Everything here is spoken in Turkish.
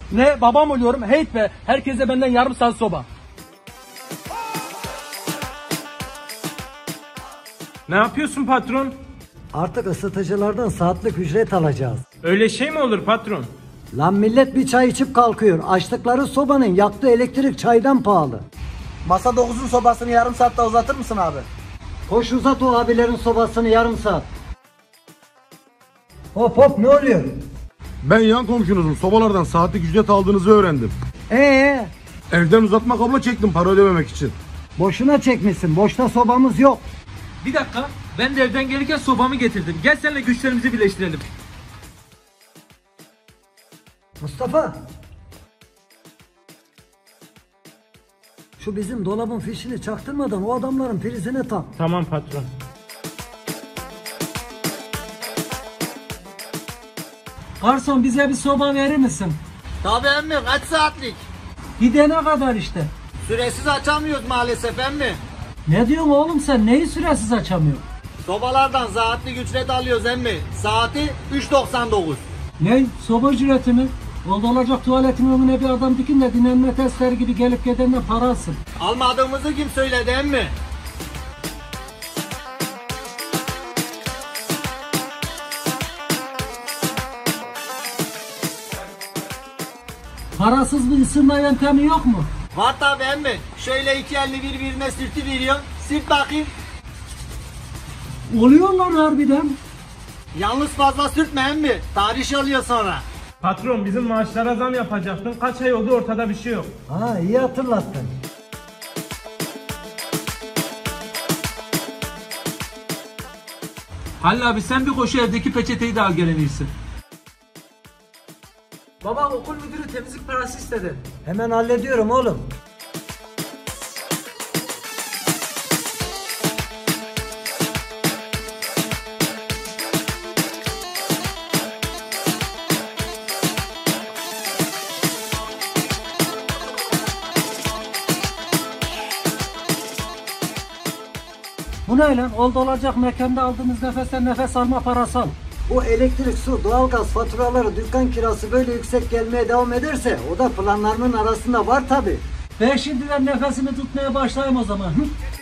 Ne babam oluyorum, heyt be. Herkese benden yarım saat soba. Ne yapıyorsun patron? Artık ısıtıcılardan saatlik ücret alacağız. Öyle şey mi olur patron? Lan millet bir çay içip kalkıyor. Açtıkları sobanın yaktığı elektrik çaydan pahalı. Masa 9'un sobasını yarım saatte uzatır mısın abi? Koş uzat o abilerin sobasını yarım saat. Hop hop ne oluyor? Ben yan komşunuzum. Sobalardan saatlik ücret aldığınızı öğrendim. Evden uzatma kablo çektim para ödememek için. Boşuna çekmişsin. Boşta sobamız yok. Bir dakika, ben de evden gelirken sobamı getirdim. Gel seninle güçlerimizi birleştirelim. Mustafa. Şu bizim dolabın fişini çaktırmadan o adamların prizine tak. Tamam patron. Garson bize bir soba verir misin? Tabii emmi, kaç saatlik? Gidene kadar işte. Süresiz açamıyoruz maalesef emmi. Ne diyorsun oğlum sen? Neyi süresiz açamıyorsun? Sobalardan saatlik ücret alıyoruz emmi. Saati 3.99. Ne? Soba ücreti mi? Oldu olacak tuvaletin önüne bir adam dikin de dinlenme testleri gibi gelip gidenden para alsın. Almadığımızı kim söyledi emmi? Parasız bir ısınma yöntemi yok mu? Var tabii emmi. Şöyle iki elini birbirine sürtüveriyorsun. Sürt bakayım. Oluyorlar harbiden. Yalnız fazla sürtme emmi. Tarih oluyor sonra. Patron bizim maaşlara zam yapacaktın. Kaç ay oldu ortada bir şey yok. Ha iyi hatırlattın. Halil abi sen bir koşu evdeki peçeteyi de al gelen iyisi. Baba okul müdürü temizlik parası istedi. Hemen hallediyorum oğlum. Bu ne lan? Oldu olacak mekanda aldığımız nefesten nefes alma parası al. O elektrik, su, doğalgaz faturaları, dükkan kirası böyle yüksek gelmeye devam ederse o da planlarımın arasında var tabi. Ben şimdiden nefesimi tutmaya başlayayım o zaman. Hı?